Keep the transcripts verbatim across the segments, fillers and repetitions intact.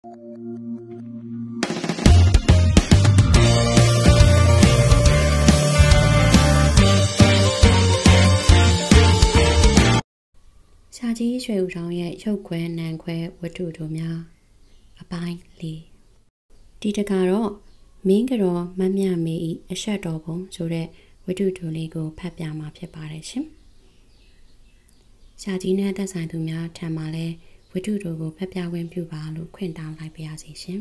ရှာကြီးရွှေဦးဆောင်ရဲ့ရုပ်ခွဲနံခွဲဝတ္ထုတို့များအပိုင်းလေးဒီတကတော့မင်းကတော်မမြမေဤအဆက်တော်ပုံဆိုတဲ့ဝတ္ထုတို့လေးကိုဖတ်ပြမှာဖြစ်ပါတယ်ရှင်ရှာကြီးနဲ့သက်ဆိုင်သူများထံမှလည်းဝတ္ထုတို့ကိုဖတ်ပြခွင့်ပြုပါလို့ခွင့်တောင်းလိုက်ပါရစေရှင်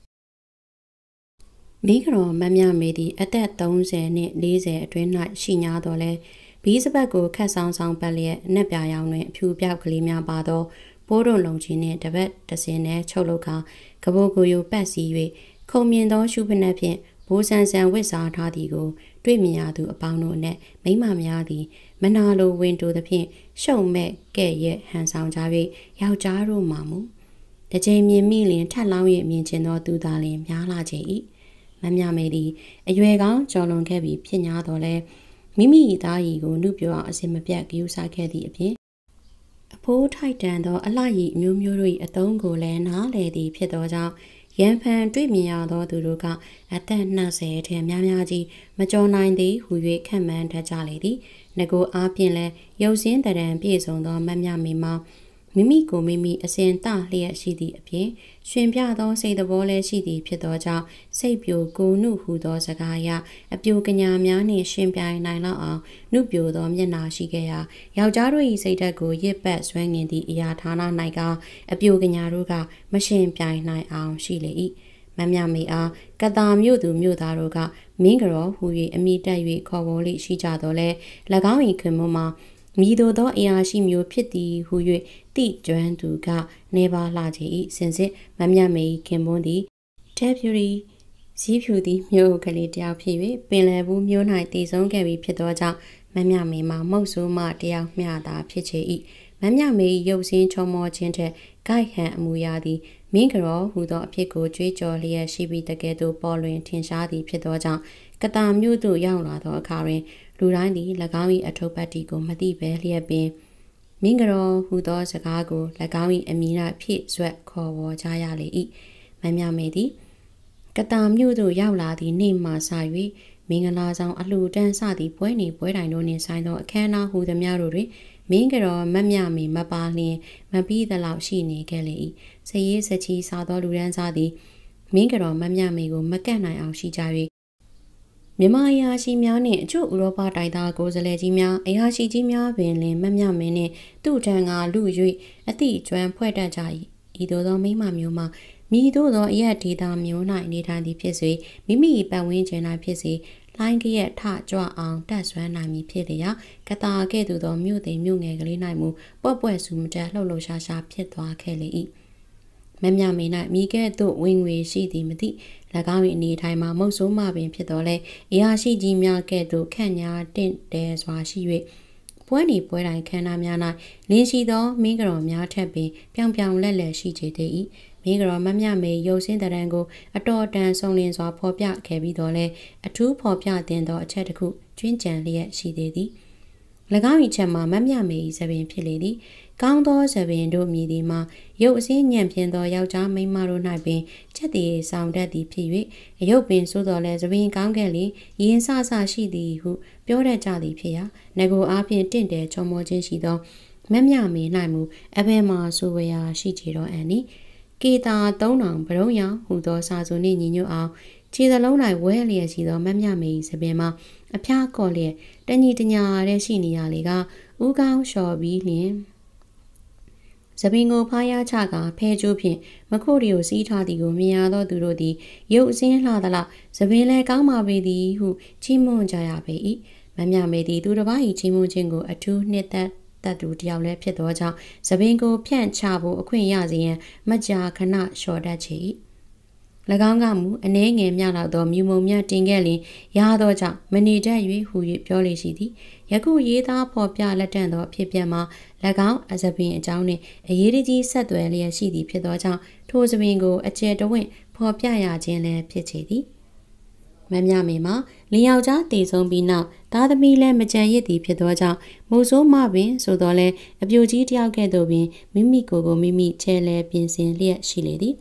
မင်းကတော်မမြမေသည်အသက်သုံးဆယ်နှင့်လေးဆယ်အတွင်း၌ရှိ냐တော်လဲဘီးစပတ်ကိုခတ်ဆောင်ဆောင်ပတ်လျက်အနက်ပြာရောင်တွင်အဖြူပြောက်ကလေးများပါသောပိုးတုံလုံးကြီးနှင့်တပတ်တစင်းနဲ့ချုပ်လုကကဘိုကိုယိုပတ်စီ၍ခုံမြင်သောရှုဖနက်ဖြင့်ဘိုးဆန်ဆန်ဝစ်စားထားသည်ကိုတွေ့မြင်ရသူအပေါင်းတို့နှင့်မိမများသည်မနာလိုဝင်တိုသဖြင့်ရှုံမဲ့ကဲ့ရဲ့ဟန်ဆောင်ကြ၍ယောက်ျားတို့မှမူတကြိမ်မြင်မိလျင်ထက်လောင်း၍မြင်ခြင်းသောသူသားလျင်များလာခြင်း၏မမြမေသည်အရွယ်ကောင်းကျော်လွန်ခဲ့ပြီးဖြစ်냐တော်လဲမိမိသားရီကိုနှုတ်ပြောအောင်အစင်မပြတ်ကြိုးစားခဲ့သည့်အပြင်အဖိုးထိုက်တန်သောအလှရီအမျိုးမျိုးတို့၏အသုံးကိုလည်းနားလည်သည်ဖြစ်သောကြောင့်ရန်ဖန်တွေ့မြင်ရသောသူတို့ကအသက်နှစ်ဆယ်ထက်များများကြီးမကျော်နိုင်သည်ဟု၍ခံမှန်းတတ်ကြလေသည်ငကိုအားဖြင့်လည်းရုပ်စင်းတရံပြည့်စုံသောမမြမေမှာမိမိကိုမိမိအစဉ်တလျက်ရှိသည့်အပြင်ရှင်ပြသောစိတ်သဘောလည်းရှိသည်ဖြစ်သောကြောင့်စိတ်ပြိုကိုနှုဟုသောစကားအရအပြိုကညာများနှင့်ရှင်ပြိုင်နိုင်လောက်အောင်နှုပြိုသောမျက်နှာရှိခဲ့ရာယောက်ျားတို့၏စိတ်ဓာတ်ကိုရစ်ပတ်ဆွဲငင်သည့်အရာဌာန၌ကအပြိုကညာတို့ကမရှင်ပြိုင်နိုင်အောင်ရှိလေ၏မမြမေအားကတာမြို့သူမြို့သားတို့ကမင်းကတော်ဟူ၍အမိတက်၍ခေါ်ဝေါ်လိရှိကြတော်လဲ၎င်း၏ခင်မမှာမိတို့သောအရာရှိမျိုးဖြစ်သည်ဟု၍တိကျွမ်းသူကနေပါလှခြင်း၏စင်စစ်မမြမေခင်ပွန်းသည်တက်ဖြူရီဇီးဖြူသည်မြို့ကလေးတယောက်ဖြစ်၍ပင်လယ်ဘူးမြို့၌တည်ဆုံးခဲ့ပြီးဖြစ်သောကြောင့်မမြမေမှာမုတ်ဆိုးမှတယောက်မျှသာဖြစ်ချေ၏မမြမေရုပ်စင်းချုံမောခြင်းထက်ဂိုက်ဟန်အမူအရာသည်မင်းကတော်ဟူသောအဖြစ်ကိုကြွေးကြော်လျက်ရှိပြီးတကယ်သို့ပေါ်လွင်ထင်ရှားသည်ဖြစ်သောကြောင့်ကတာမြို့သို့ရောက်လာသောအခါတွင်လူတိုင်းသည်၎င်း၏အထုပ်ပတ်တီကိုမသိဘဲလျက်ပင်မင်းကတော်ဟူသောစကားကို၎င်း၏အမိ၌ဖြည့်ဆွက်ခေါ်ဝေါ်ကြရလေ၏မမြမေသည်ကတာမြို့သို့ရောက်လာသည့်နေ့မှစ၍မင်္ဂလာဆောင်အလှူဒန်းစသည့်ပွဲနေပွဲတိုင်တို့နှင့်ဆိုင်သောအခမ်းအနားဟူသည်များတို့တွင်မင်းကတော်မမြမေမပါလျင်မပြီးသလောက်ရှိနေခဲ့လေ၏စရေးစချီစားသောလူဒန်းစားသည်မင်းကတော်မမြမေကိုမကန့်နိုင်အောင်ရှိကြ၍မြန်မာအရာရှိများနှင့်အချို့ဥရောပတိုက်သားကိုယ်စားလှယ်ကြီးများအရာရှိကြီးများပင်လင်မမြမင်းနှင့်သူ့ထံကလူ၍အသည့်ကျွမ်းဖွဲ့တတ်ကြ၏ဤသို့သောမိမမျိုးမှာမိတို့သောအရက်ဒေတာမျိုး၌နေထိုင်သည်ဖြစ်စေမိမိပတ်ဝန်းကျင်၌ဖြစ်စေလိုင်းကရက်ထကြွအောင်တက်ဆွမ်းနိုင်မည်ဖြစ်လျက်ကတာကဲ့သို့သောမြို့သိမ်မြို့ငယ်ကလေး၌မူပွက်ပွက်ဆူမတက်လှုပ်လှုပ်ရှားရှားဖြစ်သွားခဲ့လေ၏မမြမေ၌မိကဲ့သို့ဝင်ငွေရှိသည်မသိ၎င်း၏အနေထိုင်မှာမုတ်ဆိုးမှပင်ဖြစ်တော်လဲအရာရှိကြီးများကဲ့သို့ခန့်ညာတင့်တယ်စွာရှိ၍ပွဲနေပွဲတိုင်းခန္ဓာများ၌လင်းရှိသောမင်းကတော်များထက်ပင်ပြောင်ပြောင်လက်လက်ရှိကြသေး၏မင်းကတော်မမြမေရုပ်စင်းတရံကိုအတော်တန်ဆုံးလင်းစွာဖော်ပြခဲ့ပြီးတော့လဲအထူးဖော်ပြတင်သောအချက်တစ်ခုကျွင်းကြံလျက်ရှိသေးသည်၎င်း၏ချက်မှာမမြမေ၏သပင်ဖြစ်လေသည်ကောင်းသောသပင်တို့မြည်သည်မှာရုပ်အစင်းညံ့ပြင်းသောယောက်ျားမိန်းမတို့၌ပင်ချက်တည်ဆောင်တတ်သည်ဖြစ်၍အယုတ်ပင်ဆိုးတော်လဲသပင်ကောင်းကဲ့လျင်ရင်ဆဆရှိသည်ဟုပြောတတ်ကြသည်ဖြစ်ရာငကိုအားဖြင့်တင့်တယ်ချုံမောခြင်းရှိသောမမြမေ၌မူအဘယ်မှာဆိုဝရာရှိကြတော်အန်နီကေတာသုံးတောင်ဗရုံရောင်ဟူသောစာစုနှင့်ညီညွတ်အောင်ခြေစလုံး၌ဝဲလျက်ရှိသောမမြမေ၏သပင်မှာအဖျားကော့လျက်တညီတညာတဲ့ရှိနေရလေကဥကောင်းလျှော်ပြီးလျင်သပင်ကိုဖားရချကဖဲကျိုးဖြင့်မခုတ်ရီကိုစီးထားသည်ကိုမြင်ရသောသူတို့သည်ရုပ်အစင်းလှသလားသပင်လည်းကောင်းပါပေသည်ဟုချီးမွမ်းကြရပေ၏မမြမေသည်သူတစ်ပါး၏ချီးမွမ်းခြင်းကိုအထူးနှစ်သက်တတ်သူတယောက်လည်းဖြစ်သောကြောင့်သပင်ကိုဖြန့်ချဖို့အခွင့်ရစေရန်မကြာခဏလျှော်တတ်ချေ၏၎င်းကမူအနှဲငယ်မြလောက်သောမြူမုံမြတင်ခဲ့လင်ရသောကြောင့်မနေတတ်၍ဟူ၍ပြောလေရှိသည်ယခုရေးသားဖော်ပြလက်တန့်သောဖြစ်ပျက်မှာ၎င်းအစပင်အကြောင်းနှင့်အရေးကြီးဆက်သွယ်လျက်ရှိသည်ဖြစ်သောကြောင့်ထိုစပင်ကိုအကျယ်တဝင့်ဖော်ပြရခြင်းလည်းဖြစ်ချေသည်မမြမေမှာလင်ယောက်ျားတည်ဆုံးပြီးနောက်သားသမီးလည်းမကြံရစ်သည်ဖြစ်သောကြောင့်မိုးဆိုးမပင်ဆိုတော့လဲအပြိုကြီးတယောက်ကဲ့သို့ပင်မိမိကိုယ်ကိုမိမိချဲလဲပြင်ဆင်လျက်ရှိလေသည်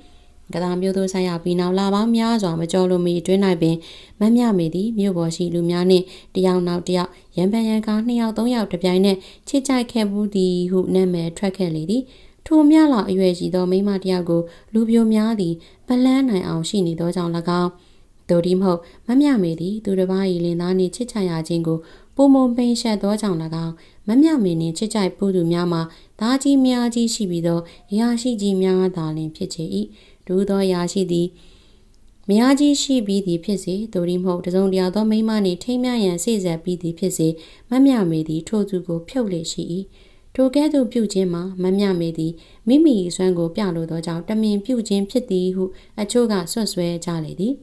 ကသာမြို့သို့ဆက်ရောက်ပြီးနောက်လာပေါင်းများစွာမကျော်လို့မီတွင်း၌ပင်မမြမေသည်မြို့ပေါ်ရှိလူများနှင့်တယောက်နောက်တယောက်ရံပန်ရံကားနှစ်ယောက်သုံးယောက်တပြိုင်နက်ချစ်ကြိုက်ခဲ့မှုသည်ဟုနာမည်ထွက်ခဲ့လေသည်ထိုမြလောက်အရွယ်ရှိသောမိန်းမတယောက်ကိုလူပြိုများသည်ပလန်းနိုင်အောင်ရှိနေသောကြောင့်၎င်းတို့ဒီမဟုတ်မမြမေသည်သူတစ်ပါး၏လင်သားနှင့်ချစ်ချရခြင်းကိုပုံမပိန်ရှက်သောကြောင့်၎င်းမမြမေနှင့်ချစ်ကြိုက်ပူသူများမှာသားကြီးများကြီးရှိပြီးသောအရာရှိကြီးများသာလျှင်ဖြစ်ချေ၏ဒူသောအရာရှိသည်မယားကြီးရှိပြီးသည်ဖြစ်စေတို့ဒီမဟုတ်တစုံတရာသောမိန်းမနှင့်ထိမ်းမြရန်စိတ်ဆက်ပြီးသည်ဖြစ်စေမမြမေသည်ထိုသူကိုဖြုတ်လေရှိ၏ထိုကဲ့သို့ပြုခြင်းမှာမမြမေသည်မိမိ၏စွမ်းကိုပြလိုသောကြောင့်တမင်ပြုခြင်းဖြစ်သည်ဟုအချို့ကဆွတ်ဆွဲကြလေသည်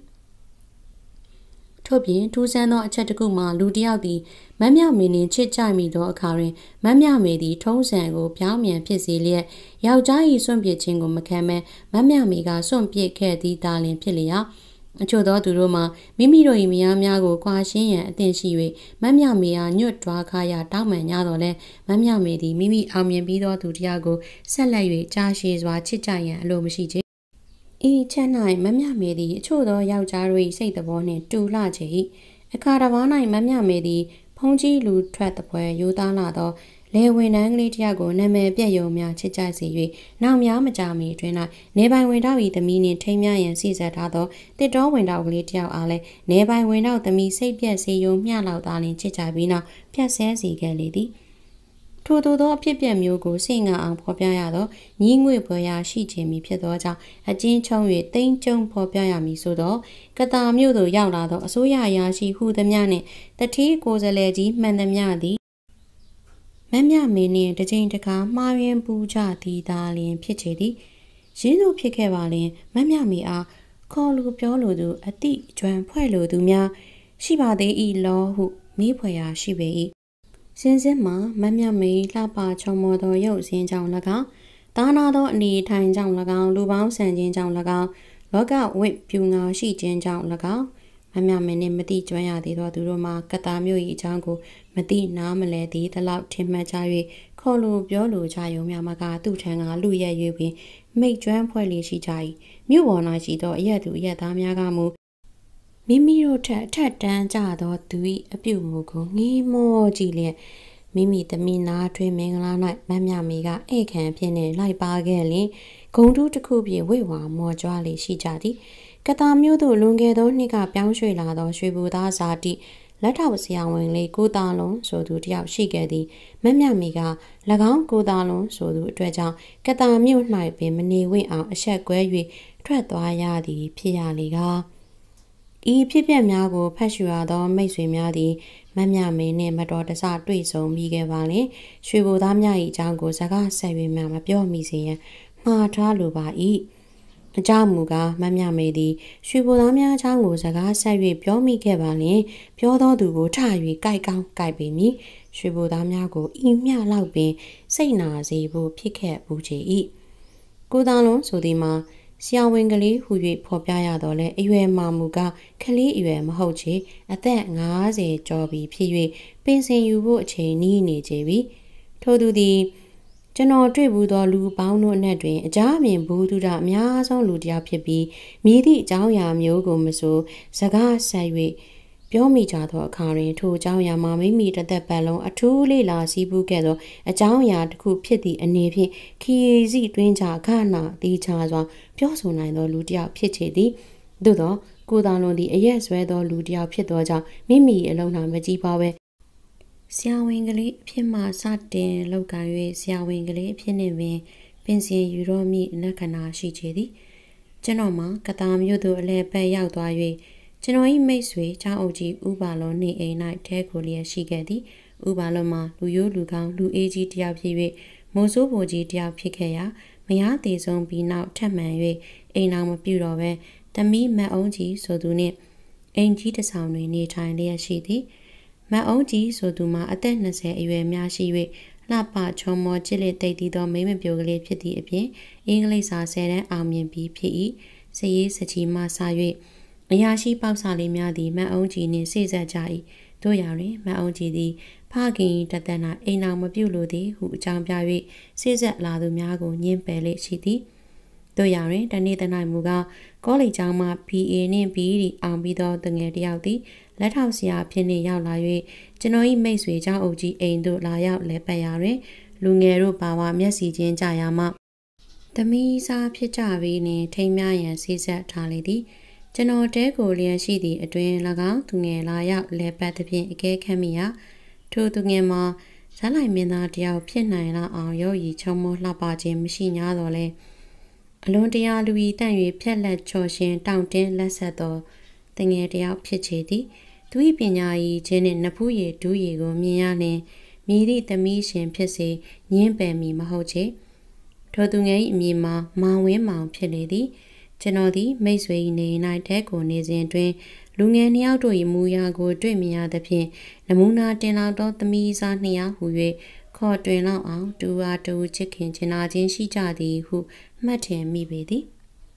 ထို့ပြင်ထူးဆန်းသောအချက်တစ်ခုမှာလူတစ်ယောက်သည်မမြမေနှင့်ချစ်ကြိုက်မိသောအခါတွင်မမြမေသည်ထုံးစံကိုပြောင်းပြန်ဖြစ်စေလျက်ယောက်ျား၏စွန့်ပစ်ခြင်းကိုမခံမဲမမြမေကစွန့်ပစ်ခဲ့သည်သာလျှင်ဖြစ်လျက်အချို့သောသူတို့မှာမိမိတို့၏မယားများကိုကွာရှင်းရန်အသင့်ရှိ၍မမြမေအားညွတ်တွားခါရတောင်းပန်ကြတော့လဲမမြမေသည်မိမိအောင်မြင်ပြီးသောသူတစ်ယောက်ကိုဆက်လက်၍ကြားရှည်စွာချစ်ကြရန်အလိုမရှိချေဤချက်၌မမြမေသည်အချို့သောယောက်ျားတို့၏စိတ်သဘောနှင့်တူလှချေ၏အခါတစ်ပါး၌မမြမေသည်ဖုံးကြီးလူထွက်သပွဲရိုးသားလာသောလေဝင်တန်းကလေးတစ်ယောက်ကိုနာမည်ပြည့်ယုံများချစ်ကြိုက်စေ၍နောက်များမကြာမီအတွင်း၌နေပိုင်ဝင်တော့၏သမီးနှင့်ထိမ်းမြရန်စီဆက်ထားသောတစ်တော်ဝင်တော့ကလေးတစ်ယောက်အားလည်းနေပိုင်ဝင်တော့သမီးစိတ်ပြက်စေယုံမျှလောက်သားလင်ချစ်ကြပြီးနောက်ပြတ်ဆဲစေခဲ့လေသည်ထို့သောသောအဖြစ်ပြက်မျိုးကိုစိတ်ငါအောင်ဖော်ပြရသောညီးငွေဖွယ်ရာရှိခြင်းမည်ဖြစ်သောကြောင့်အကျဉ်းချုံ၍တိမ်ကျုံဖော်ပြရမည်ဆိုသောကတာမြို့သို့ရောက်လာသောအစိုးရရာရှိဟုသမျှနှင့်တတိကိုယ်စလဲကြီးမှန်သမျှသည်မမြမေနှင့်တစ်ချိန်တစ်ခါမှားယွင်းပူကြသည်သာလျှင်ဖြစ်ချေသည်ရင်းသူဖြစ်ခဲ့ပါလျင်မမြမေအားခေါ်လူပြောလိုသူအတိကျွမ်းဖွဲ့လိုသူများရှိပါသေး၏လောဟုမိဖွယ်ရာရှိပေ၏စင်းစင်းမှာမမြမေလှပချုံမောသောရုပ်စင်းကြောင့်၎င်းတာနာသောအနေထိုင်ကြောင့်၎င်းလူပေါင်းဆန်ခြင်းကြောင့်၎င်းလောကဝိပြူငါရှိခြင်းကြောင့်၎င်းမမြမေနှင့်မတိကျွမ်းရသေးသောသူတို့မှာကတာမျိုး၏အကြောင်းကိုမတိနားမလဲသည်တလောက်ထင်မှတ်ကြ၍ခေါ်လိုပြောလိုကြယုံများမကသူ့ထံကလူရက်၍ပင်မိတ်ကျွမ်းဖွဲ့လေးရှိကြ၏မြို့ပေါ်၌ရှိသောအရက်သူအရက်သားများကမူမိမိတို့ထက်အထက်တန်းကြသောသူ၏အပြုမူကိုငေးမောကြည့်လျက်မိမိသမီးနာထွေးမင်္ဂလာ၌မမြမေကဧခံဖြစ်နေလိုက်ပါခဲ့လျင်ဂုံတူးတစ်ခုဖြင့်ဝိဝါမော်ကြွားလေးရှိကြသည်ကတာမျိုးသို့လွန်ခဲ့သောနှစ်ကပြောင်းရွှေ့လာသောရွှေဘူသားဇာတိလက်ထောက်ဆရာဝန်လေးကိုသားလုံးဆိုသူတယောက်ရှိခဲ့သည်မမြမေက၎င်းကိုသားလုံးဆိုသူအတွက်ကြောင့်ကတာမျိုး၌ပင်မနေဝင့်အောင်အဆက်ကွဲ၍ထွက်သွားရသည်ဖြစ်ရလေကားဤဖြစ်ပျက်များကိုဖတ်ရှုရသောမိတ်ဆွေများသည်မမြမေနှင့်မတော်တဆတွေ့ဆုံမိခဲ့ပါလျှင်ရွှေဘိုသားများ၏အကြောင်းကိုစကားဆက်၍မှမပြောမိစေရန်မှားထားလိုပါ၏အကြောင်းမူကားမမြမေသည်ရွှေဘိုသားများအကြောင်းကိုစကားဆက်၍ပြောမိခဲ့ပါလျှင်ပြောသောသူကိုထ၍ကြိုက်ကောင်းကြိုက်ပေမည်ရွှေဘိုသားများကိုဤမျှလောက်ပင်စိတ်နာစေဖို့ဖြစ်ခဲ့ဘူးချေ၏ကိုသားလုံးဆိုသည်မှာဆရာဝန်ကလေးဟူ၍ဖော်ပြရတော့လဲအရွယ်မှမူကကလေးအရွယ်မဟုတ်ချေအသက်၅၀ကျော်ပြီဖြစ်၍ပင်စင်ယူဖို့အချိန်နီးနေကြပြီထို့သူသည်ကျွန်တော်တွေ့ဘူးသောလူပေါင်းတို့အနက်တွင်အကြအမြင်ဘူးသူတာအများဆုံးလူတစ်ယောက်ဖြစ်ပြီးမြည်သည့်အကြောင်းအရာမျိုးကိုမဆိုစကားဆက်၍ပြောမိကြသောအခါတွင်ထိုအကြောင်းအရာမှာမိမိတစ်သက်ပတ်လုံးအထူးလေးလာစီးပူးခဲ့သောအကြောင်းအရာတစ်ခုဖြစ်သည့်အနေဖြင့်ခီရီစီတွင်းချခနာတီးချစွာပြောဆိုနိုင်သောလူတစ်ယောက်ဖြစ်ချေသည်သို့သောကိုသားလုံးသည်အရက်ဆွဲသောလူတစ်ယောက်ဖြစ်သောကြောင့်မိမိအလုံး၌မကြည့်ပါပဲဆရာဝန်ကလေးအဖြစ်မှစတင်လောက်ကန်၍ဆရာဝန်ကလေးအဖြစ်နှင့်ပင်ပင်စင်ယူတော်မူလက္ခဏာရှိချေသည်ကျွန်တော်မှာကတာမြို့သို့အလဲပတ်ရောက်သွား၍ကျွန်တော်၏မိတ်ဆွေချောင်းအုပ်ကြီးဥပါလုံးနေအိမ်၌ထဲကိုလျက်ရှိခဲ့သည်ဥပါလုံးမှာလူရိုးလူကောင်းလူအေးကြီးတယောက်ဖြစ်၍မိုးဆိုးဘိုကြီးတယောက်ဖြစ်ခဲ့ရာမယားသေးဆုံးပြီးနောက်ထပ်မံ၍အိမ်အောင်မပြုတော့ပဲသမီးမတ်အုံးကြီးဆိုသူနှင့်အိမ်ကြီးတစ်ဆောင်တွင်နေထိုင်လျက်ရှိသည်မတ်အုံးကြီးဆိုသူမှာအသက်၂၀အရွယ်များရှိ၍လှပချုံမောချစ်လက်တိတ်သီးသောမိမပြိုကလေးဖြစ်သည့်အပြင်အင်္ဂလိပ်စာဆယ်တန်းအောင်မြင်ပြီးဖြစ်၏စရေးစချီမှဆ၍အရာရှိပေါက်စာလေးများသည်မတ်အုံးကြီးနှင့်စိဆက်ကြ၏တို့ရာတွင်မတ်အုံးကြီးသည်ဖခင်တသက်၌အိမ်အောင်မပြုလိုသည်ဟုအကြောင်းပြ၍စိဆက်လာသူများကိုညှင်းပယ်လေရှိသည်တို့ရရင်တနေ့တနိုင်မူကကောလိပ်ကျောင်းမှ ဘီ အေ နှင့် ဘီ အီ အောင်ပြီးသောတငယ်တယောက်သည်လက်ထောက်ဆရာဖြစ်နေရောက်လာ၍ကျွန်တော်၏မိတ်ဆွေเจ้าအုပ်ကြီးအိမ်သို့လာရောက်လဲပတ်ရာတွင်လူငယ်တို့ပါဝါမျက်စီချင်းကြရာမှသမီးစားဖြစ်ကြပြီးနှင့်ထိမ်းများရန်ဆေးဆက်ထားလေသည်ကျွန်တော်တဲကိုလျက်ရှိသည့်အတွင်၎င်းသူငယ်လာရောက်လဲပတ်သဖြင့်အကဲခတ်မိရာထိုသူငယ်မှာဇာတ်လိုက်မင်းသားတယောက်ဖြစ်နိုင်လောက်အောင်ရုပ်ရည်ချုံမောလှပခြင်းမရှိ냐တော့လဲအလွန်တရာလူဤတန့်၍ဖြက်လက်ချော်ရှင်တောင့်တင်းလက်ဆက်သောတငယ်တယောက်ဖြစ်ချေသည်သူ၏ပညာရည်ခြင်းနှင့်နဖူးရည်ဒူးရည်ကိုမြင်ရလျင်မြည်သည့်သမီးရှင်ဖြစ်စေညင်းပယ်မီမဟုတ်ချေထိုသူငယ်၏အမည်မှာမောင်ဝင်းမောင်ဖြစ်လေသည်ကျွန်တော်သည်မိတ်ဆွေ၏နေ၌တဲကိုနေစဉ်တွင်လူငယ်နှစ်ယောက်တို့၏မူရာကိုတွေ့မြင်ရသဖြင့်နမူနာတင်လောက်သောသမီးစားနှစ်ယောက်ဟူ၍ခေါ်တွင်လောက်အောင်တူအားတူချစ်ခင်ချင်နာခြင်းရှိကြသည်ဟုမှတ်ထင်မိပေသည်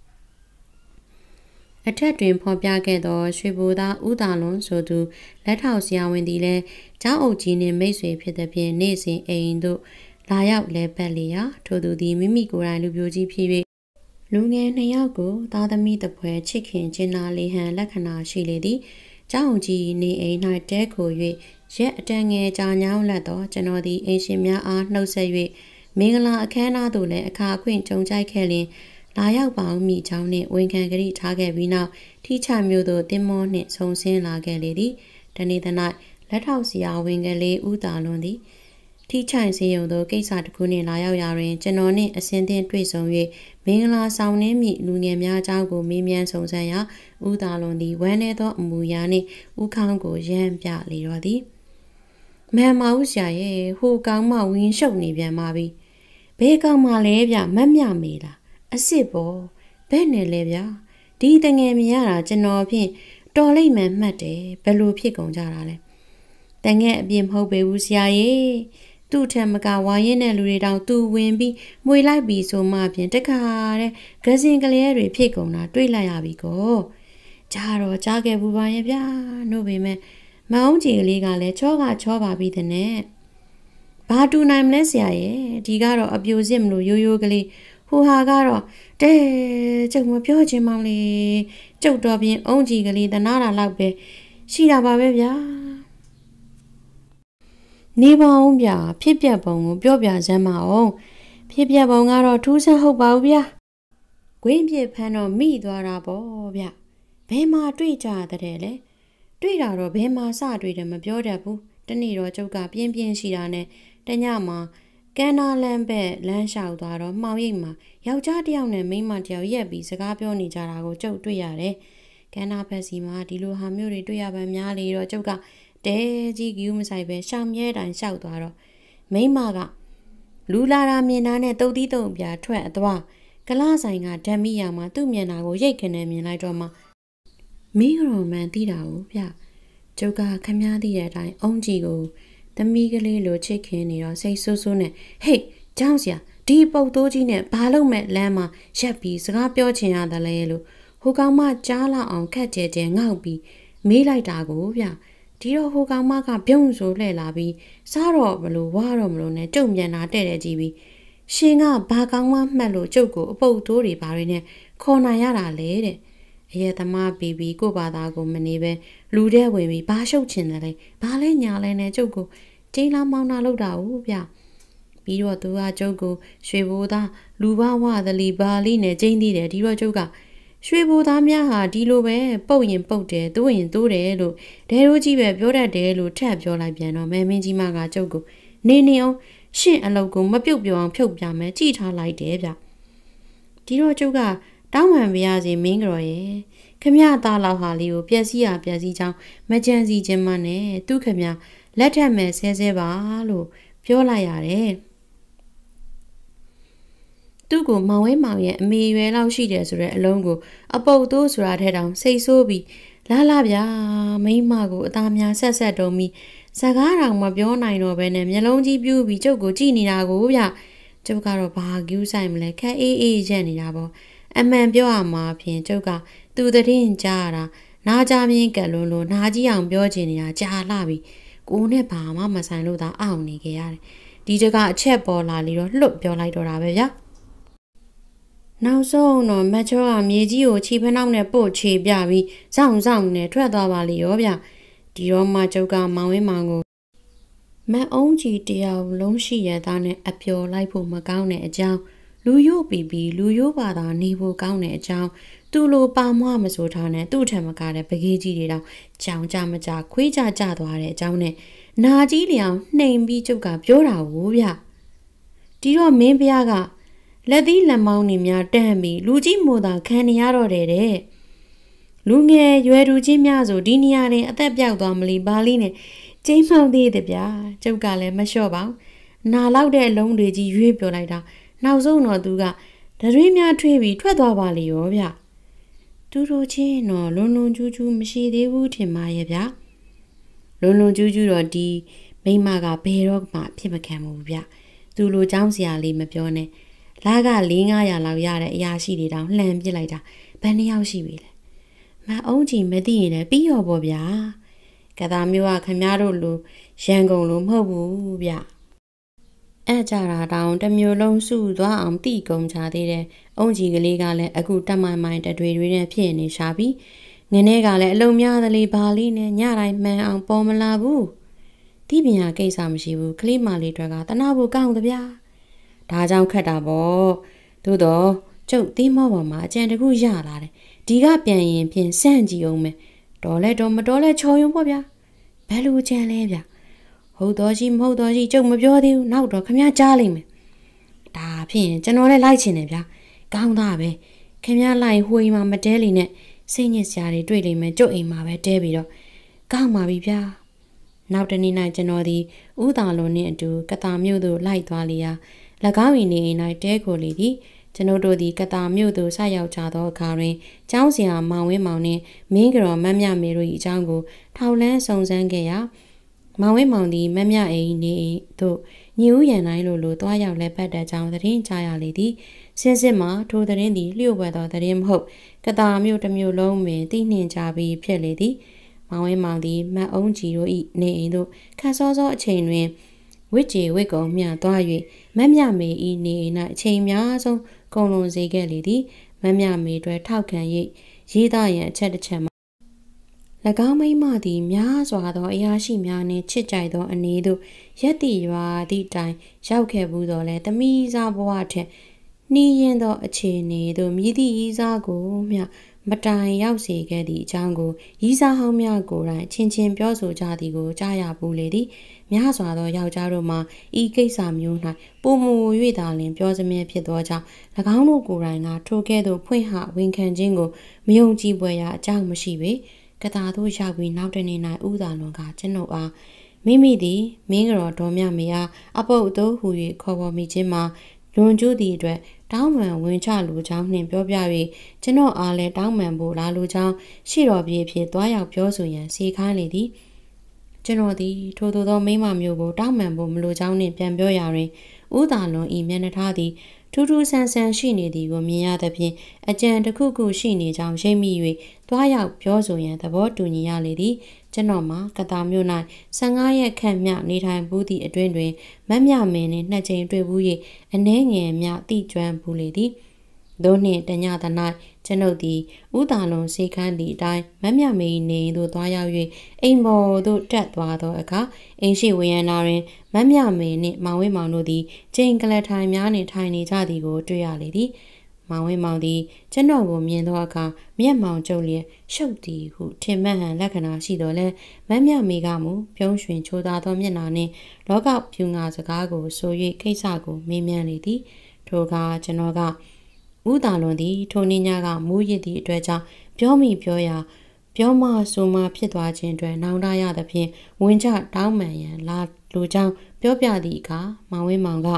အထက်တွင်ဖော်ပြခဲ့သောရွှေဘိုသားဦးသာလွန်ဆိုသူလက်ထောက်ဆရာဝန်သည်လည်းเจ้าအုပ်ကြီးနှင့်မိတ်ဆွေဖြစ်သဖြင့်နေ့စဉ်အိမ်သို့လာရောက်လဲပတ်လေရာထိုသူသည်မိမိကိုယ်တိုင်လူပြိုကြီးဖြစ်၍လူငယ်နှစ်ယောက်ကိုသားသမီးတစ်ဖွဲချစ်ခင်ချင်နာလေဟန်လက္ခဏာရှိလေသည်เจ้าအုပ်ကြီးနေအိမ်၌တဲခို၍ရက်အတန်ငယ်ကြာညောင်းလက်သောကျွန်တော်သည်အိမ်ရှင်များအားနှုတ်ဆက်၍မင်္ဂလာအခမ်းအနားသို့လည်းအခါအခွင့်ကြုံကြိုက်ခဲ့လျင်လာရောက်ပါဦးမိကြောင်းနှင့်ဝန်ခံကြိထားခဲ့ပြီးနောက်ထိချမျိုးသို့တင်မောနှင့်ဆုံဆင်းလာခဲ့လေသည်တနေ့သ၌လက်ထောက်ဆရာဝန်ကလေးဦးသာလွန်သည်ထိချိုင်စေရုံသို့ကိစ္စတစ်ခုနှင့်လာရောက်ရာတွင်ကျွန်တော်နှင့်အစဉ်သင့်တွေ့ဆုံ၍မင်္ဂလာဆောင်နှင်းမိလူငယ်များအကြောင်းကိုမေးမြန်းဆုံဆန်းရာဦးသာလွန်သည်ဝမ်းနည်းသောအမူအရာနှင့်ဦးခေါင်းကိုရမ်းပြလေတော့သည်မဲမဦးဆရာရဲ့ဟိုကောင်မဝင်းရှုပ်နေပြန်ပါပြီဘဲကောင်မလဲဗျမတ်မြမေလားအစ်စ်ပေါ်ဘဲနဲ့လဲဗျဒီတငယ်မြင်ရတာကျွန်တော်ဖြင့်တော်လိမ့်မှန်မှတ်တယ်ဘယ်လိုဖြစ်ကုန်ကြတာလဲတငယ်အပြစ်မဟုတ်ပေဘူးဆရာရဲ့သူ့ထက်မကဝါရင်တဲ့လူတွေတောင်သူဝင်ပြီးမွေလိုက်ပြီးဆိုမှဖြင့်တခါတဲ့ဂစင်ကလေးတွေဖြစ်ကုန်တာတွေးလိုက်ရပြီကောကြားတော့ကြားခဲ့ဘူးပါရဲ့ဗျာနို့ပေမဲ့မောင်ကြီးကလေးကလည်းချောကချောပါပြီတဲ့နဲ့ဘာတူနိုင်မလဲဆရာရဲ့ဒီကတော့အပြိုစစ်မလို့ရိုးရိုးကလေးဟိုဟာကတော့တဲကျုပ်မပြောချင်မောင်လေးကျုပ်တော်ပြင်အုံးကြီးကလေးတနာတာလောက်ပဲရှိတာပါပဲဗျာနေပါအောင်ဗျာဖြစ်ပြပုံကိုပြောပြစမ်းပါအောင်ဖြစ်ပြပုံကတော့ထူးဆန်းဟုတ်ပါဘူးဗျာဂွင်းပြဖမ်းတော့မိသွားတာပေါ့ဗျဘယ်မှာတွေ့ကြတဲ့လဲတွေ့တာတော့ဘယ်မှာစတွေ့တယ်မပြောတတ်ဘူးတနေ့တော့ကျုပ်ကပြင်းပြင်းရှိတာနဲ့တညမှာကန်နာလန်ဘက်လမ်းလျှောက်သွားတော့မှောင်ရိပ်မှာယောက်ျားတစ်ယောက်နဲ့မိန်းမတစ်ယောက်ရက်ပြီးစကားပြောနေကြတာကိုကျုပ်တွေ့ရတယ်ကန်နာဘက်စီမှာဒီလိုဟာမျိုးတွေတွေ့ရပန်းများလေတော့ကျုပ်ကတဲကြီးကူးမဆိုင်ပဲရှောင်မြဲတိုင်လျှောက်သွားတော့မိန်းမကလူလာတာမြင်တာနဲ့တုတ်သီးတုံပြထွက်အသွားကလားဆိုင်ကဓာမိယာမှာသူ့မျက်နှာကိုရိတ်ခနဲ့မြင်လိုက်တော့မှမင်းရောမန်သိတာကိုဗျကျုပ်ကခမည်းသိတဲ့အတိုင်းအုံးကြီးကိုသမီးကလေးလိုချစ်ခင်နေတော့စိတ်ဆိုးဆိုးနဲ့ဟေးကြောင်းစရာဒီပုတ်တိုးကြီးနဲ့ဘာလို့မဲ့လမ်းမှာရက်ပြီးစကားပြောချင်ရတယ်လဲလို့ဟိုကောင်မကြားလောက်အောင်ခက်ကြဲကြဲငေါက်ပြီးမေးလိုက်တာကိုဗျဒီတော့ဟိုကောင်မကပြုံးဆိုလှဲ့လာပြီးစားတော့မလို့ဝါတော့မလို့နဲ့ကျုပ်မြန်တာတဲ့တဲ့ကြည့်ပြီးရှင်ကဘာကောင်မမှတ်လို့ကျုပ်ကိုအပုတ်တိုးတွေဘာတွေနဲ့ခေါ်နိုင်ရတာလဲတဲ့အရေသမားဘီဘီကိုဘာသာကိုမနေပဲလူတဲ့ဝင်ပြီးဘာရှုပ်ချင်တယ်လဲဘာလဲညာလဲနဲ့ကျုပ်ကိုတင်းလာမောင်းတာလောက်တာဟုတ်ဗျပြီးတော့သူကကျုပ်ကိုရွှေဘိုးသားလူဘဝသလီဘာလိနဲ့ကျင်းသေးတယ်ဒီတော့ကျုပ်ကရွှေဘိုးသားများဟာဒီလိုပဲပုတ်ရင်ပုတ်တယ်တိုးရင်တိုးတယ်လို့ဒဲရိုးကြီးပဲပြောတတ်တယ်လို့ထပ်ပြောလိုက်ပြန်တော့မဲမင်းကြီးမကကျုပ်ကိုနေနေအောင်ရှင့်အလုပ်ကိုမပြုတ်ပြောအောင်ဖြုတ်ပြမယ်ကြည်ထားလိုက်တယ်ဗျဒီတော့ကျုပ်ကတောင်းပန်ပြရစီမင်းကြော်ရဲ့ခမရသားလောက်ဟာလေးကိုပြက်စီးရပြက်စီးချောင်းမကြံစီခြင်းမနဲ့သူခမရလက်ထက်မဲ့ဆဲဆဲပါလို့ပြောလိုက်ရတယ်သူ့ကိုမောင်ဝဲမောင်ရဲ့အမေရွယ်လောက်ရှိတယ်ဆိုတဲ့အလုံးကိုအပုတ်တိုးဆိုတာထဲတောင်စိတ်ဆိုးပြီးလာလာဗျာမိမကိုအသားများဆက်ဆက်တုံးပြီးစကားတောင်မပြောနိုင်တော့ဘဲနဲ့မျက်လုံးကြီးပြူးပြီးကျုပ်ကိုကြည့်နေတာကိုဗျကျုပ်ကတော့ဘာကူးဆိုင်မလဲခက်အေးအေးရက်နေတာပေါ့အမှန်ပြောရမှာဖြင့်ကျုပ်ကသူတည်င်းကြားရတာနားကြမြင်းကလွန်းလို့နားကြီးအောင်ပြောချင်နေတာကြာလှပြီကိုနဲ့ဘာမှမဆိုင်လို့သာအောင့်နေခဲ့ရတယ်ဒီတကအချက်ပေါ်လာလေတော့လှုပ်ပြောလိုက်တော့တာပဲဗျာနောက်ဆုံးတော့မချောကမြေကြီးကိုခြေဖက်နောက်နဲ့ပို့ချေပြပြီးစောင့်စောင့်နဲ့ထွက်သွားပါလေရောဗျဒီတော့မှကျုပ်ကမောင်ဝင်းမောင်ကိုမအုံးကြီးတယောက်လုံးရှိရသားနဲ့အပျော်လိုက်ဖို့မကောင်းတဲ့အကြောင်းလူယို့ပြီးပြီးလူယို့ပါသာနေဖို့ကောင်းတဲ့အကြောင်းသူ့လိုပါမွားမဆိုထားနဲ့သူ့ထံမကတဲ့ပကေးကြီးတွေတော့ကြောင်ကြမကြခွေးကြကြသွားတဲ့အကြောင်းနဲ့နာကြီးလျောင်နှိမ်ပြီးကျုပ်ကပြောတာကိုဗျဒီတော့မင်းဖျားကလက်သီးလက်မောင်းတွေများတန်းပြီးလူကြီးမို့သာခံနေရတော့တယ်တဲ့လူငယ်ရွယ်သူချင်းများဆိုဒီနေရာတွင်အသက်ပြောက်သွားမလီပါလိနဲ့ကျိမ်းမောင်းသေးတယ်ဗျာကျုပ်ကလည်းမလျှော့ပါနာလောက်တဲ့အလုံးတွေကြီးရွေးပြောလိုက်တာနောက်ဆုံးတော့သူကဒရွေးများထွေးပြီးထွက်သွားပါလေရောဗျသူတို့ချင်းတော့လွန်လွန်ကျူးကျူးမရှိသေးဘူးထင်ပါရဲ့ဗျလွန်လွန်ကျူးကျူးတော့ဒီမိမကဘယ်တော့မှဖြစ်မခံဘူးဗျသူလိုចောင်းစရာလေးမပြောနဲ့လာက၄၅ရာလောက်ရတဲ့အရာရှိတွေတောင်လှန်ပစ်လိုက်တာဘယ်နှယောက်ရှိပြီလဲမအုံးကြီးမသိရင်လည်းပြီးရောပေါ့ဗျာကသာမျိုးကခမည်းတော်လိုရန်ကုန်လိုမဟုတ်ဘူးဗျအဲ့ကြတာတောင်တစ်မျိုးလုံးစုသွားအောင်တိကုံချသေးတယ်အုံးကြီးကလေးကလည်းအခုတက်မိုင်မိုင်တတွေတွေနဲ့ဖြစ်နေရှာပြီငနေကလည်းအလုံးများသလေးဘာလေးနဲ့ညတိုင်းမှန်အောင်ပေါ်မလာဘူးတိပညာကိစ္စမရှိဘူးကလေးမလေးတွေကတနာဖို့ကောင်းသဗျာဒါကြောင့်ခက်တာပေါ့သို့တော့ကျုပ်သေးမောပေါ်မှာအကြံတခုရလာတယ်ဒီကပြန်ရင်ဖြင့်စန့်ကြည့်အောင်မယ်တော်လဲတော်မတော်လဲချော်ရုံပေါ့ဗျာဘယ်လိုကြံလဲဗျာဟုတ်တော်ရှိမဟုတ်တော်ရှိကျုပ်မပြောသေးဘူးနောက်တော့ခမည်းကြားလိမ့်မယ်ဒါဖြင့်ကျွန်တော်လည်းလိုက်ချင်တယ်ဗျာကောင်းသားပဲခမည်းလိုက်ဟွေမှာမတဲလီနဲ့စိတ်ညစ်စရာတွေတွေ့လိမ့်မယ်ကျုပ်အိမ်မှာပဲတဲပြီးတော့ကောင်းပါပြီဗျာနောက်တနေ့၌ကျွန်တော်ဒီဥသာလွန်နှင့်အတူကတာမြို့သို့လိုက်သွားလျာ၎င်း၏နေအိမ်၌တဲကိုလေသည်ကျွန်ုပ်တို့သည်ကတာမြို့သို့ဆက်ရောက်ကြသောအခါတွင်ကျောင်းဆရာမောင်ဝင်းမောင်နှင့်မင်းကတော်မမြမေတို့၏အကြောင်းကိုထောက်လန်းစုံစမ်းခဲ့ရာမောင်ဝင်းမောင်သည်မမြအိမ်နေအိမ်သို့ညဦးရန်တိုင်းလိုလိုတွားရောက်လက်ပတ်တဲ့ကြောင်းသတင်းကြားရလေသည်စင်စစ်မှာထိုသတင်းသည်လျှို့ဝှက်သောသတင်းမဟုတ်ကတာမြို့တစ်မြို့လုံးတွင်သိနှင်ကြပြီးဖြစ်လေသည်မောင်ဝင်းမောင်သည်မတ်အုံးကြီးတို့၏နေအိမ်သို့ခတ်စောစောအချိန်တွင်ဝစ်ကြေဝစ်ကုံမျှသွား၍မမြမေ၏နေအိမ်၌အချိန်များဆုံးကုန်လွန်စေခဲ့လေသည်မမြမေတို့ထောက်ခံ၍ရေးသားရန်အချက်တစ်ချက်မှာ၎င်းမိမသည်များစွာသောအရာရှိများနှင့်ချစ်ကြိုက်သောအနေသို့ရက်တည်ရွာသည့်တိုင်ရောက်ခဲ့ဘူးသောလဲသမီးစားဘဝထက်နှီးရင်သောအခြေအနေသို့မြည်သည့်ဤစားကိုမျှမတိုင်ရောက်စေခဲ့သည့်အကြောင်းကိုရီးစားဟောင်းများကိုယ်တိုင်ချင်းချင်းပြောဆိုကြသည်ကိုကြားရဘူးလေသည်များစွာသောယောက်ျားတို့မှာဤကိစ္စမျိုး၌ပုံမူ၍သာလျှင်ပြောစမြဲဖြစ်သောကြောင့်၎င်းတို့ကိုယ်တိုင်ကထိုကဲ့သို့ဖွင့်ဟဝန်ခံခြင်းကိုမယုံကြည်ပွေရာအကြောင်းမရှိပေကတာတို့ရောက်ပြီးနောက်တနေ့၌ဥသာလွန်ကကျွန်ုပ်အားမိမိသည်မင်းကတော်ဒေါ်မြမေအားအပုပ်အသိုးဟူ၍ခေါ်ပေါ်မိခြင်းမှာလွန်ကျူးသည့်အတွက်တောင်းပန်ဝင်ချလူချောင်းနှင့်ပြောပြ၍ကျွန်တော်အားလည်းတောင်းပန်ဖို့လာလူချောင်းရှိတော်ပြေဖြစ်သွားရောက်ပြောဆိုရန်စီခိုင်းလေသည်ကျွန်တော်သည်ထိုသို့သောမိမမျိုးကိုတောင်းပန်ဖို့မလိုချောင်းနှင့်ပြန်ပြောရာတွင်ဥသာလွန်ဤမျက်နှာထားသည်ထူးထူးဆန်းဆန်းရှိနေသည်ကိုမြင်ရသဖြင့်အကြံတစ်ခုခုရှိနေကြောင်းရိပ်မိ၍သွားရောက်ပြောဆိုရန်သဘောတူညီရလေသည်ကျွန်တော်မှာကတာမြို့၌ဆယ်ငါးရက်ခန့်မျှနေထိုင်ဘူးသည့်အတွင်းတွင်မမြမင်းနှင့်နှစ်ကြိမ်တွေ့ဘူး၍အနှဲငယ်မျှတိကျွမ်းဘူးလေသည်သို့နှင့်တညသ၌ကျွန်ုပ်သည်ဥသာလွန်စေခန်းသည့်အတိုင်းမမြမေ၏နေသို့သွားရောက်၍အိမ်ပေါ်သို့တက်သွားသောအခါအိမ်ရှိဝရန်နာတွင်မမြမေနှင့်မောင်ဝင်းမောင်တို့သည်ကျိန်ကလထိုင်များနှင့်ထိုင်နေကြသည်ကိုတွေ့ရလေသည်မောင်ဝင်းမောင်သည်ကျွန်တော်ကိုမြင်သောအခါမျက်မှောင်ကျုပ်လျက်ရှုပ်သည်ဟုထင်မှတ်ဟန်လက္ခဏာရှိတော်လဲမမြမေကမူပြုံးရွှင်ချိုးသားသောမျက်နှာနှင့်လောကဖြူငါစကားကိုဆို၍ကိစ္စကိုမေးမြန်းလေသည်ထိုအခါကျွန်တော်ကဥသာလွန်သည်ထိုနေ့ညကမူးရစ်သည့်အတွက်ကြောင့်ပြောမိပြောရာပြောမဆိုမဖြစ်သွားခြင်းအတွက်နောင်တရသဖြင့်ဝင်ချတောင်းပန်ရန်လာလူကြောင့်ပြောပြသည့်အခါမောင်ဝင်းမောင်က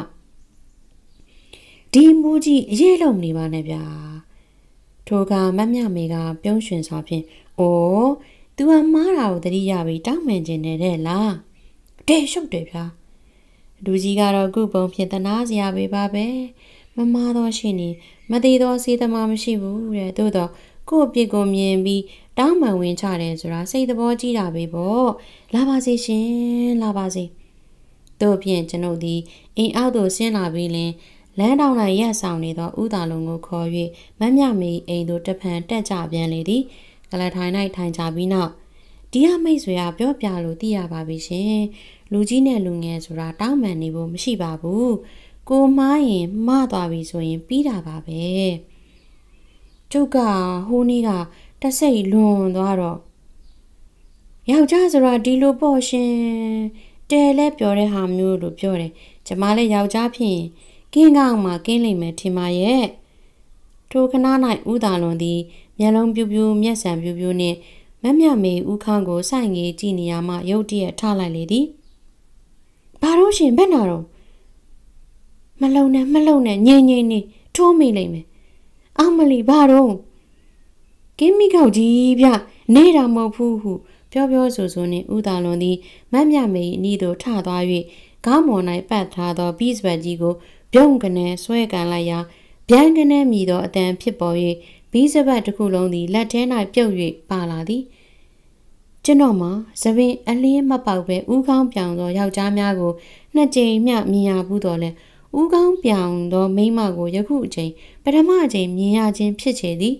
ဒီမူကြီးအရေးလုံးနေပါနဲ့ဗျာထိုကမတ်မြမေကပြုံးရွှင်စွာဖြင့်အိုး तू ကမားတာကိုတတိယပြီးတောင်းပန်ခြင်းနဲ့တဲ့လားတဲ့ရှုပ်တယ်ဗျာလူကြီးကတော့ခုပုံဖြင့်တနာစရာပဲပါပဲမမားတော့ရှိနေမသေးတော့စေသမားမရှိဘူးတဲ့သို့တော့ကို့အပြစ်ကိုမြင်ပြီးတောင်းပန်ဝင်ချတယ်ဆိုတာစိတ်သဘောကြီးတာပဲပေါ့လာပါစေရှင်လာပါစေတို့ဖြင့်ကျွန်ုပ်ဒီအိမ်အောက်သို့ဆင်းလာပြီးလင်လမ်းတောင်၌ရက်ဆောင်နေသောဦးသာလုံးကိုခေါ်၍မမ်းမြမေအိမ်သို့တဖန်တက်ကြပြန်လေသည်ကလထိုင်၌ထိုင်ကြပြီးနောက်ဒီအမိတ်ဆွေကပြောပြလို့သိရပါပြီရှင်လူကြီးနဲ့လူငယ်ဆိုတာတောင်းပန်နေဖို့မရှိပါဘူးကိုမားရင်မသွားပြီဆိုရင်ပြီးတာပါပဲကျုပ်ကဟိုးနေ့ကတဆိတ်လွန်သွားတော့ယောက်ျားဆိုတာဒီလိုပေါ့ရှင်တဲလဲပြောတဲ့ဟာမျိုးလို့ပြောတယ်ကျမလည်းယောက်ျားဖြစ်ရင်ကင်းကောင်းမှကင်းလိမ့်မယ်ထင်ပါရဲ့ထိုခဏ၌ဦးသာလွန်သည်မျက်လုံးပြူးပြူးမျက်စံပြူးပြူးနှင့်မမြမေဦးခန်းကိုစိုက်ငေးကြည့်နေရမှရုတ်တရက်ထလိုက်လေသည်ဘာလို့ရှင်ဘက်နာတော့မလုံနဲ့မလုံနဲ့ငိမ့်ငိမ့်နေထိုးမိလိမ့်မယ်အမလီဘာတော့ကင်းမိကောက်ကြီးဗျနေတာမဟုတ်ဘူးဟုပြောပြောဆိုဆိုနှင့်ဦးသာလွန်သည်မမြမေအနီးသို့ထသွား၍ခေါင်းမော်၌ပတ်ထားသောဘီစပတ်ကြီးကိုပြုံးကနေဆွဲကန်လိုက်ရာဗျံကနေမြည်သောအတန်ဖြစ်ပေါ်၍ဘီစပတ်တစ်ခုလုံးသည်လက်ထဲ၌ပြုတ်၍ပါလာသည်ကျွန်တော်မှာသပင်အလင်းမပေါက်ပဲဥကောင်းပြောင်သောယောက်ျားများကိုနှစ်ကြိမ်မျှမြင်ရဘူးတော့လဲဥကောင်းပြောင်သောမိန်းမကိုယခုအချိန်ပထမအချိန်မြင်ရခြင်းဖြစ်ချေသည်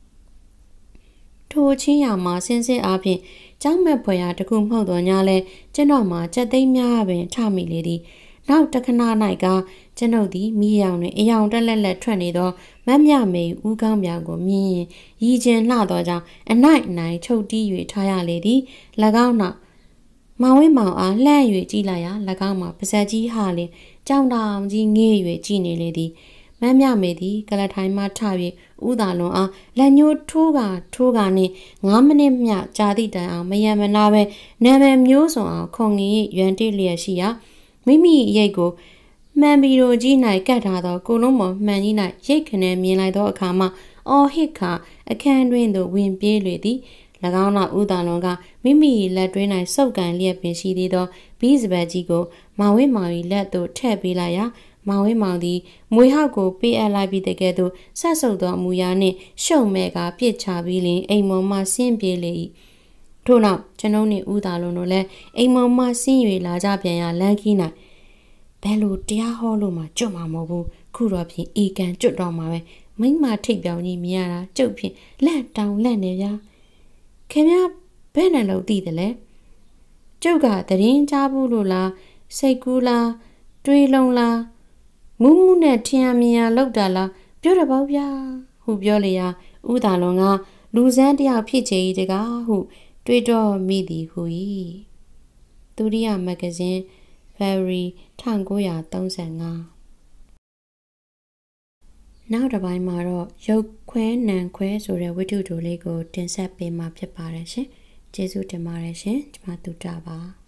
ထိုချင်းရာမှာစင်စစ်အားဖြင့်ကျောင်းမဲ့ဖွယ်ရာတစ်ခုမဟုတ်တော့ညာလဲကျွန်တော်မှာကြက်သိမ်းများပင်ထမိလေသည်နောက်တခဏ၌ကကျွန်ုပ်သည်မိရောင်တွင်အယောင်တက်လက်လက်ထွက်နေသောမတ်မြမေဦးကောင်းပြောင်ကိုမြင်ရင်ရည်ကျင်လှသောကြောင့်အနိုင်အနိုင်ချုပ်တီး၍ထားရလေသည်၎င်းနောက်မောင်ဝင်းမောင်အားလှမ်း၍ကြည့်လိုက်ရာ၎င်းမှာပါဇက်ကြီးဟာလင်ကြောင်တောင်ကြီးငေး၍ကြည့်နေလေသည်မတ်မြမေသည်ကလထိုင်မှထ၍ဦးသာလွန်အားလက်ညှိုးထိုးကထိုးကနှင့်ငါးမိနစ်မျှကြာသည့်တိုင်အောင်မယံမနာပဲနာမည်မျိုးစုံအောင်ခုံငင်ရွံတိလျက်ရှိရာမိမိရိတ်ကိုမှန်ပီရိုကြီး၌ကတ်ထားသောကိုလုံးမော်မှန်ကြီး၌ရိတ်ခနဲမြင်လိုက်သောအခါမှအော်ဟစ်ခါအခန်းတွင်သို့ဝင်ပြေးလေသည်၎င်းနောက်ဦးသာလွန်ကမိမိလက်တွင်၌စုပ်ကန်လျက်ပင်ရှိသေးသောဘီစပတ်ကြီးကိုမောင်ဝင်းမောင်၏လက်သို့ထည့်ပေးလိုက်ရာမောင်ဝင်းမောင်သည်မွေဟောက်ကိုပေးအပ်လိုက်ပြီးတကယ်သို့ဆက်ဆုပ်သောမူရာနှင့်ရှုံမဲ့ကပြစ်ချပြီးလင်အိမ်မော်မှဆင်းပြေးလေ၏ထို့နောက်ကျွန်ုပ်နှင့်ဦးသာလွန်တို့လည်းအိမ်မော်မှဆင်း၍လာကြပြန်ရာလမ်းခီး၌ဘယ်လိုတရားဟောလို့မှကျွတ်မှာမဟုတ်ဘူးခုတော့ဖြင့်အေကန်ကျွတ်တော့မှာပဲမိမထိတ်ပြောင်ကြီးမြင်ရတာကျုပ်ဖြင့်လက်တောင်လက်နေဗျာခင်ဗျားဘယ်နဲ့လို့သိတယ်လဲကျုပ်ကတရင်ကြားဘူးလို့လားစိတ်ကူးလားတွေးလုံးလားမူးမူးနဲ့ထင်ရမြင်ရလောက်တာလားပြောရပါဗျာဟုပြောလေရာဦးသာလွန်ကလူစမ်းတယောက်ဖြစ်ချေတကားဟုတွေးတော့မိသည်ဟူ၏ဒုတိယမဂ္ဂဇင်းFebruary ၁၉၃၅နောက်တစ်ပိုင်းမှာတော့ရုပ်ခွဲနံခွဲဆိုတဲ့ဝတ္ထုတိုလေးကိုတင်ဆက်ပေးမှာဖြစ်ပါတယ်ရှင်ကျေးဇူးတင်ပါတယ်ရှင်ကျွန်မတူတာပါ